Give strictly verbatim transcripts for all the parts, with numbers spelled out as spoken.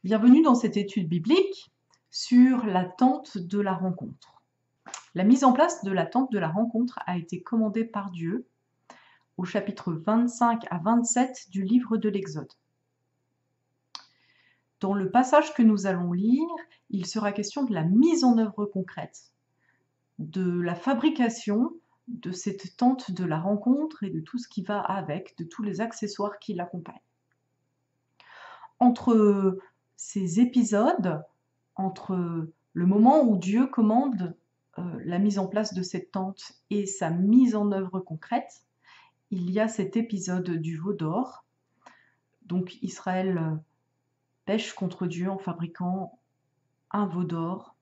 Bienvenue dans cette étude biblique sur la tente de la rencontre. La mise en place de la tente de la rencontre a été commandée par Dieu au chapitre vingt-cinq à vingt-sept du livre de l'Exode. Dans le passage que nous allons lire, il sera question de la mise en œuvre concrète, de la fabrication de cette tente de la rencontre et de tout ce qui va avec, de tous les accessoires qui l'accompagnent. Entre ces épisodes, entre le moment où Dieu commande euh, la mise en place de cette tente et sa mise en œuvre concrète, il y a cet épisode du veau d'or. Donc Israël pêche contre Dieu en fabriquant un veau d'or.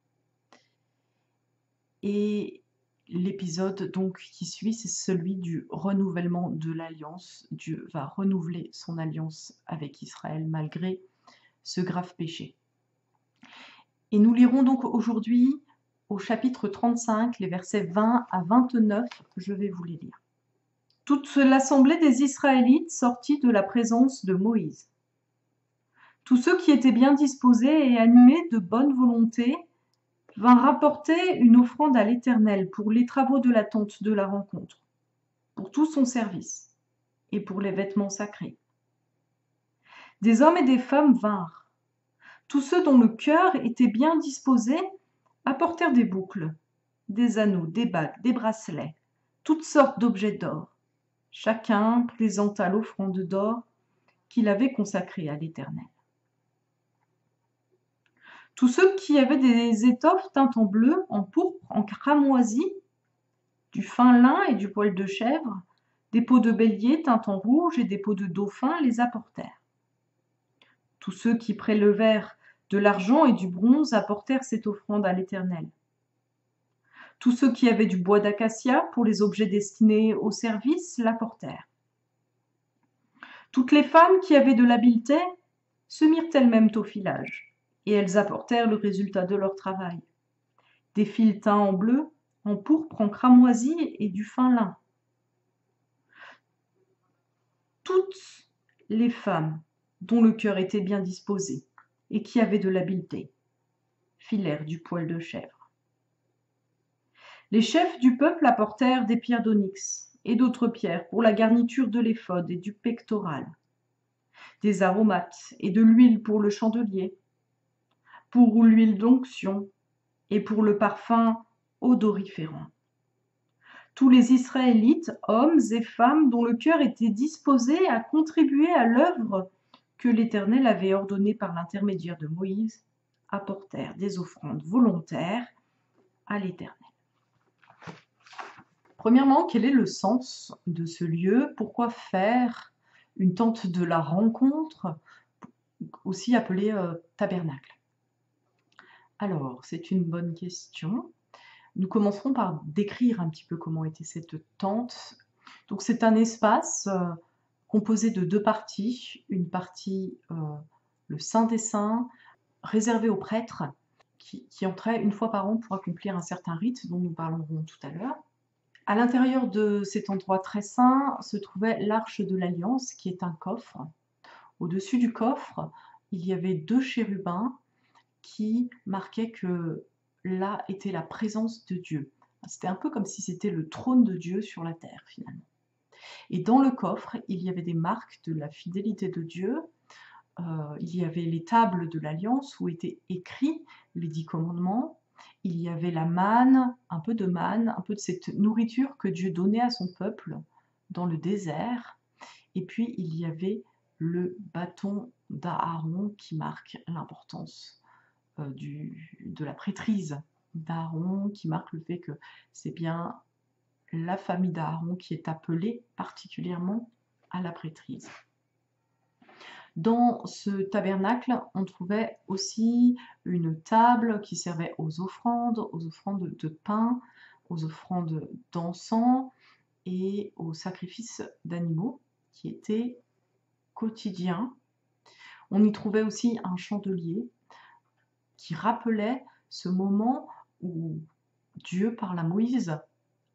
Et l'épisode donc qui suit, c'est celui du renouvellement de l'alliance. Dieu va renouveler son alliance avec Israël malgré ce grave péché. Et nous lirons donc aujourd'hui au chapitre trente-cinq, les versets vingt à vingt-neuf, je vais vous les lire. Toute l'assemblée des Israélites sortit de la présence de Moïse. Tous ceux qui étaient bien disposés et animés de bonne volonté vinrent rapporter une offrande à l'Éternel pour les travaux de la tente de la rencontre, pour tout son service et pour les vêtements sacrés. Des hommes et des femmes vinrent. Tous ceux dont le cœur était bien disposé apportèrent des boucles, des anneaux, des bagues, des bracelets, toutes sortes d'objets d'or. Chacun présenta l'offrande d'or qu'il avait consacrée à l'Éternel. Tous ceux qui avaient des étoffes teintes en bleu, en pourpre, en cramoisi, du fin lin et du poil de chèvre, des peaux de bélier teintes en rouge et des peaux de dauphin les apportèrent. Tous ceux qui prélevèrent de l'argent et du bronze apportèrent cette offrande à l'Éternel. Tous ceux qui avaient du bois d'acacia pour les objets destinés au service l'apportèrent. Toutes les femmes qui avaient de l'habileté se mirent elles-mêmes au filage, et elles apportèrent le résultat de leur travail. Des fils teints en bleu, en pourpre, en cramoisi et du fin lin. Toutes les femmes dont le cœur était bien disposé et qui avaient de l'habileté filèrent du poil de chèvre. Les chefs du peuple apportèrent des pierres d'onyx et d'autres pierres pour la garniture de l'éphod et du pectoral, des aromates et de l'huile pour le chandelier, pour l'huile d'onction et pour le parfum odoriférant. Tous les Israélites, hommes et femmes dont le cœur était disposé à contribuer à l'œuvre que l'Éternel avait ordonnée par l'intermédiaire de Moïse, apportèrent des offrandes volontaires à l'Éternel. Premièrement, quel est le sens de ce lieu? Pourquoi faire une tente de la rencontre, aussi appelée euh, tabernacle? Alors, c'est une bonne question. Nous commencerons par décrire un petit peu comment était cette tente. Donc, c'est un espace euh, composé de deux parties. Une partie, euh, le Saint des Saints, réservé aux prêtres, qui, qui entraient une fois par an pour accomplir un certain rite dont nous parlerons tout à l'heure. À l'intérieur de cet endroit très saint se trouvait l'Arche de l'Alliance, qui est un coffre. Au-dessus du coffre, il y avait deux chérubins qui marquaient que là était la présence de Dieu. C'était un peu comme si c'était le trône de Dieu sur la terre, finalement. Et dans le coffre, il y avait des marques de la fidélité de Dieu. Euh, il y avait les tables de l'Alliance où étaient écrits les dix commandements. Il y avait la manne, un peu de manne, un peu de cette nourriture que Dieu donnait à son peuple dans le désert. Et puis, il y avait le bâton d'Aaron qui marque l'importance euh, du, de la prêtrise d'Aaron, qui marque le fait que c'est bien la famille d'Aaron qui est appelée particulièrement à la prêtrise. Dans ce tabernacle, on trouvait aussi une table qui servait aux offrandes, aux offrandes de pain, aux offrandes d'encens et aux sacrifices d'animaux qui étaient quotidiens. On y trouvait aussi un chandelier qui rappelait ce moment où Dieu parle à Moïse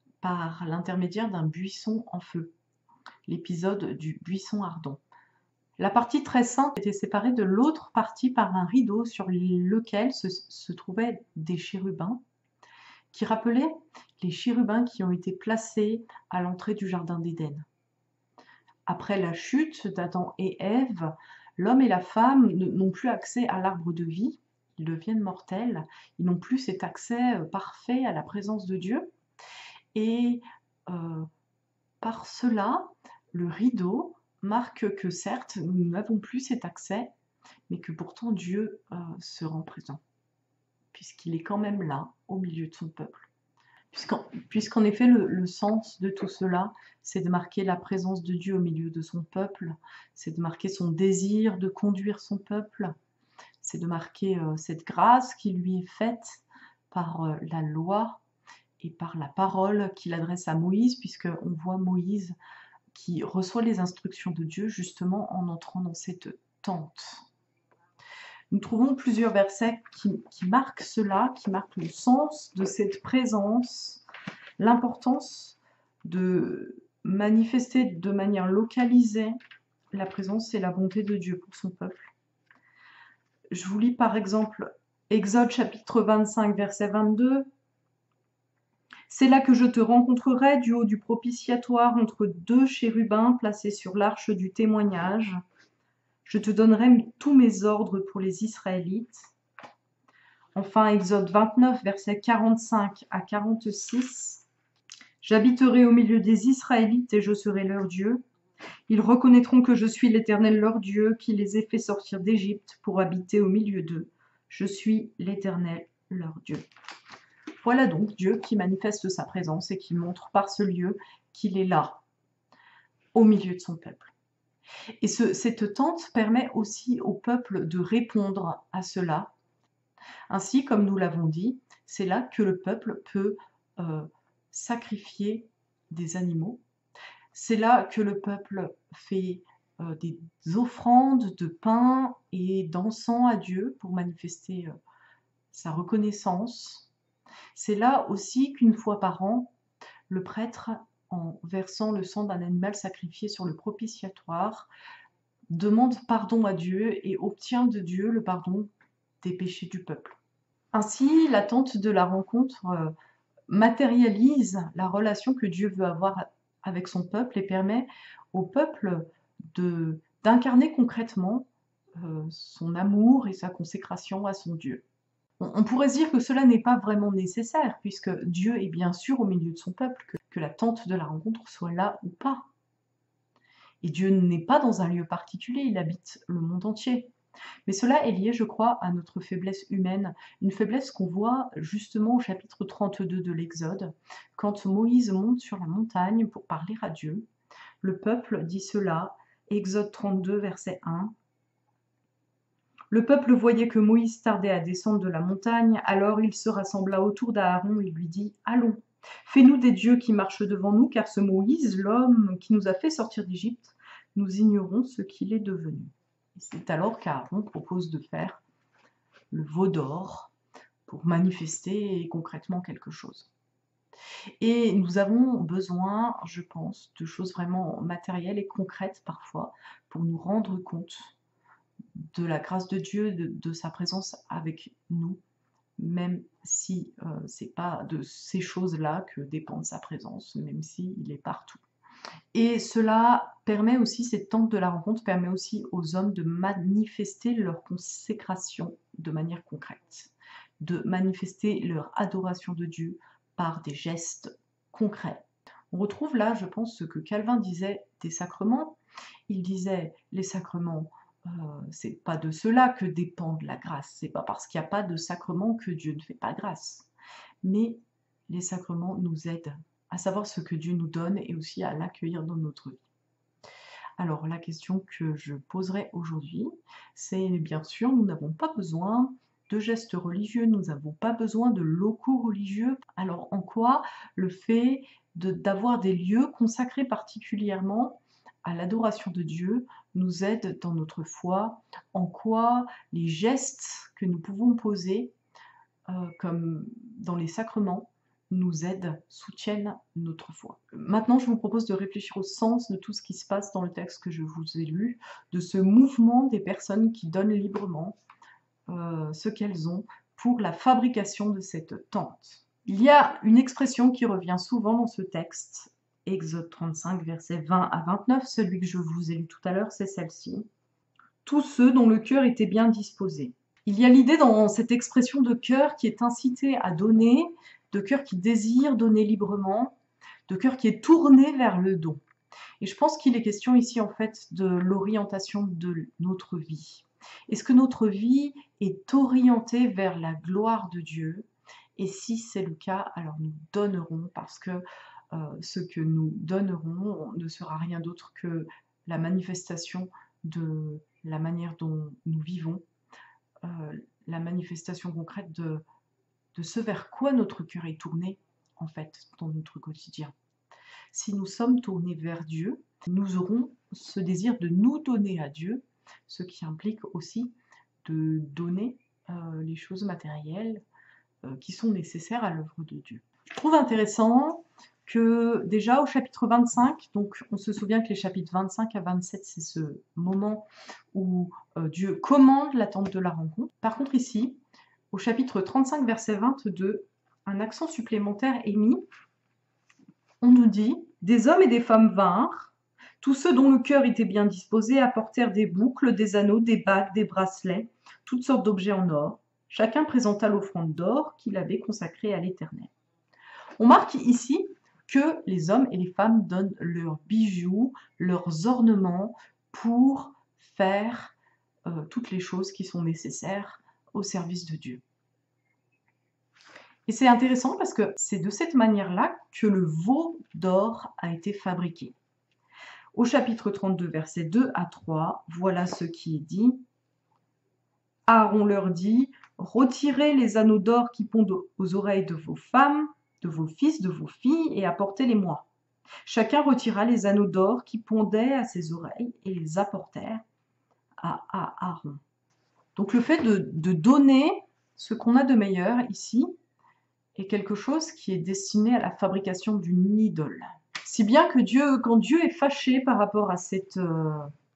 par l'intermédiaire d'un buisson en feu, l'épisode du buisson ardent. La partie très sainte était séparée de l'autre partie par un rideau sur lequel se, se trouvaient des chérubins, qui rappelaient les chérubins qui ont été placés à l'entrée du jardin d'Éden. Après la chute d'Adam et Ève, l'homme et la femme n'ont plus accès à l'arbre de vie, ils deviennent mortels, ils n'ont plus cet accès parfait à la présence de Dieu. Et euh, par cela, le rideau marque que certes, nous n'avons plus cet accès, mais que pourtant Dieu euh, se rend présent, puisqu'il est quand même là, au milieu de son peuple. Puisqu'en, puisqu'en effet, le, le sens de tout cela, c'est de marquer la présence de Dieu au milieu de son peuple, c'est de marquer son désir de conduire son peuple, c'est de marquer euh, cette grâce qui lui est faite par euh, la loi et par la parole qu'il adresse à Moïse, puisqu'on voit Moïse qui reçoit les instructions de Dieu justement en entrant dans cette tente. Nous trouvons plusieurs versets qui, qui marquent cela, qui marquent le sens de cette présence, l'importance de manifester de manière localisée la présence et la bonté de Dieu pour son peuple. Je vous lis par exemple Exode chapitre vingt-cinq, verset vingt-deux. « C'est là que je te rencontrerai du haut du propitiatoire entre deux chérubins placés sur l'arche du témoignage. Je te donnerai tous mes ordres pour les Israélites. » Enfin, Exode vingt-neuf, versets quarante-cinq à quarante-six. « J'habiterai au milieu des Israélites et je serai leur Dieu. Ils reconnaîtront que je suis l'Éternel leur Dieu, qui les ai fait sortir d'Égypte pour habiter au milieu d'eux. Je suis l'Éternel leur Dieu. » Voilà donc Dieu qui manifeste sa présence et qui montre par ce lieu qu'il est là, au milieu de son peuple. Et ce, cette tente permet aussi au peuple de répondre à cela. Ainsi, comme nous l'avons dit, c'est là que le peuple peut euh, sacrifier des animaux. C'est là que le peuple fait euh, des offrandes de pain et d'encens à Dieu pour manifester euh, sa reconnaissance. C'est là aussi qu'une fois par an, le prêtre, en versant le sang d'un animal sacrifié sur le propitiatoire, demande pardon à Dieu et obtient de Dieu le pardon des péchés du peuple. Ainsi, la tente de la rencontre euh, matérialise la relation que Dieu veut avoir avec son peuple et permet au peuple de, d'incarner concrètement euh, son amour et sa consécration à son Dieu. On pourrait se dire que cela n'est pas vraiment nécessaire, puisque Dieu est bien sûr au milieu de son peuple, que, que la tente de la rencontre soit là ou pas. Et Dieu n'est pas dans un lieu particulier, il habite le monde entier. Mais cela est lié, je crois, à notre faiblesse humaine, une faiblesse qu'on voit justement au chapitre trente-deux de l'Exode, quand Moïse monte sur la montagne pour parler à Dieu. Le peuple dit cela, Exode trente-deux, verset un. Le peuple voyait que Moïse tardait à descendre de la montagne, alors il se rassembla autour d'Aaron et lui dit « Allons, fais-nous des dieux qui marchent devant nous, car ce Moïse, l'homme qui nous a fait sortir d'Égypte, nous ignorons ce qu'il est devenu. » C'est alors qu'Aaron propose de faire le veau d'or pour manifester concrètement quelque chose. Et nous avons besoin, je pense, de choses vraiment matérielles et concrètes parfois pour nous rendre compte de la grâce de Dieu, de, de sa présence avec nous, même si euh, c'est pas de ces choses-là que dépend sa présence, même s'il est partout. Et cela permet aussi, cette tente de la rencontre permet aussi aux hommes de manifester leur consécration de manière concrète, de manifester leur adoration de Dieu par des gestes concrets. On retrouve là, je pense, ce que Calvin disait des sacrements. Il disait les sacrements, euh, c'est pas de cela que dépend la grâce, c'est pas parce qu'il n'y a pas de sacrement que Dieu ne fait pas grâce. Mais les sacrements nous aident à savoir ce que Dieu nous donne et aussi à l'accueillir dans notre vie. Alors la question que je poserai aujourd'hui, c'est bien sûr, nous n'avons pas besoin de gestes religieux, nous n'avons pas besoin de locaux religieux. Alors en quoi le fait de, d'avoir des lieux consacrés particulièrement à l'adoration de Dieu nous aide dans notre foi? En quoi les gestes que nous pouvons poser, euh, comme dans les sacrements, nous aident, soutiennent notre foi. Maintenant, je vous propose de réfléchir au sens de tout ce qui se passe dans le texte que je vous ai lu, de ce mouvement des personnes qui donnent librement euh, ce qu'elles ont pour la fabrication de cette tente. Il y a une expression qui revient souvent dans ce texte, Exode trente-cinq, versets vingt à vingt-neuf, celui que je vous ai lu tout à l'heure, c'est celle-ci. Tous ceux dont le cœur était bien disposé. Il y a l'idée dans cette expression de cœur qui est incité à donner, de cœur qui désire donner librement, de cœur qui est tourné vers le don. Et je pense qu'il est question ici en fait de l'orientation de notre vie. Est-ce que notre vie est orientée vers la gloire de Dieu? Et si c'est le cas, alors nous donnerons parce que euh, ce que nous donnerons ne sera rien d'autre que la manifestation de la manière dont nous vivons, euh, la manifestation concrète de, de ce vers quoi notre cœur est tourné en fait dans notre quotidien. Si nous sommes tournés vers Dieu, nous aurons ce désir de nous donner à Dieu, ce qui implique aussi de donner euh, les choses matérielles euh, qui sont nécessaires à l'œuvre de Dieu. Je trouve intéressant que déjà au chapitre vingt-cinq, donc on se souvient que les chapitres vingt-cinq à vingt-sept, c'est ce moment où euh, Dieu commande la tente de la rencontre. Par contre ici, au chapitre trente-cinq, verset vingt-deux, un accent supplémentaire est mis. On nous dit « Des hommes et des femmes vinrent, tous ceux dont le cœur était bien disposé apportèrent des boucles, des anneaux, des bagues, des bracelets, toutes sortes d'objets en or. Chacun présenta l'offrande d'or qu'il avait consacrée à l'Éternel. » On marque ici que les hommes et les femmes donnent leurs bijoux, leurs ornements pour faire euh, toutes les choses qui sont nécessaires au service de Dieu. Et c'est intéressant parce que c'est de cette manière-là que le veau d'or a été fabriqué. Au chapitre trente-deux, versets deux à trois, voilà ce qui est dit. Aaron leur dit, « Retirez les anneaux d'or qui pondent aux oreilles de vos femmes, de vos fils, de vos filles, et apportez-les-moi. » Chacun retira les anneaux d'or qui pondaient à ses oreilles et les apportèrent à, à Aaron. Donc le fait de, de donner ce qu'on a de meilleur ici, est quelque chose qui est destiné à la fabrication d'une idole. Si bien que Dieu, quand Dieu est fâché par rapport à cette, euh,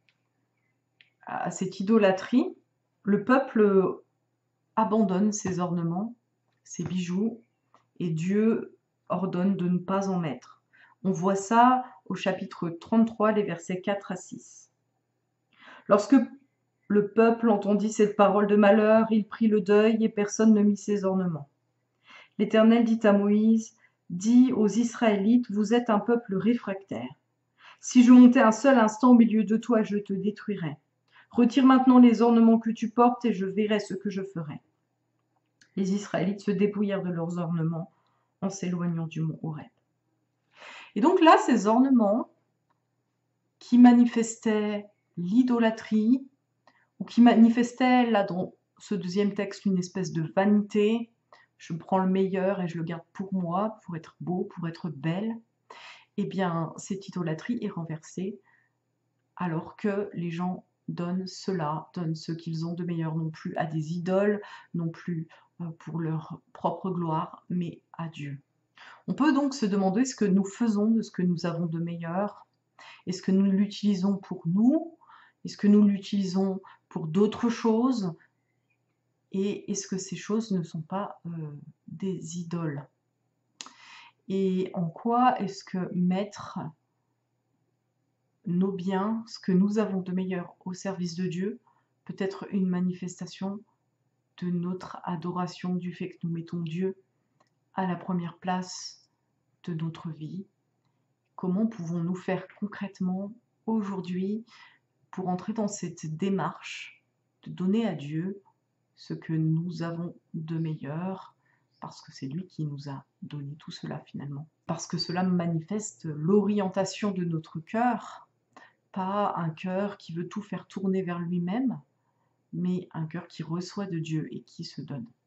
à cette idolâtrie, le peuple abandonne ses ornements, ses bijoux, et Dieu ordonne de ne pas en mettre. On voit ça au chapitre trente-trois, les versets quatre à six. Lorsque le peuple entendit cette parole de malheur, il prit le deuil et personne ne mit ses ornements. L'Éternel dit à Moïse, « Dis aux Israélites, vous êtes un peuple réfractaire. Si je montais un seul instant au milieu de toi, je te détruirais. Retire maintenant les ornements que tu portes et je verrai ce que je ferai. » Les Israélites se dépouillèrent de leurs ornements en s'éloignant du mont Horeb. Et donc là, ces ornements qui manifestaient l'idolâtrie, ou qui manifestaient, là dans ce deuxième texte, une espèce de vanité, je prends le meilleur et je le garde pour moi, pour être beau, pour être belle, eh bien, cette idolâtrie est renversée alors que les gens donnent cela, donnent ce qu'ils ont de meilleur, non plus à des idoles, non plus pour leur propre gloire, mais à Dieu. On peut donc se demander ce que nous faisons de ce que nous avons de meilleur. Est-ce que nous l'utilisons pour nous? Est-ce que nous l'utilisons pour d'autres choses? Et est-ce que ces choses ne sont pas euh, des idoles? Et en quoi est-ce que mettre nos biens, ce que nous avons de meilleur au service de Dieu, peut être une manifestation de notre adoration, du fait que nous mettons Dieu à la première place de notre vie? Comment pouvons-nous faire concrètement aujourd'hui pour entrer dans cette démarche de donner à Dieu ce que nous avons de meilleur, parce que c'est lui qui nous a donné tout cela finalement. Parce que cela manifeste l'orientation de notre cœur, pas un cœur qui veut tout faire tourner vers lui-même, mais un cœur qui reçoit de Dieu et qui se donne.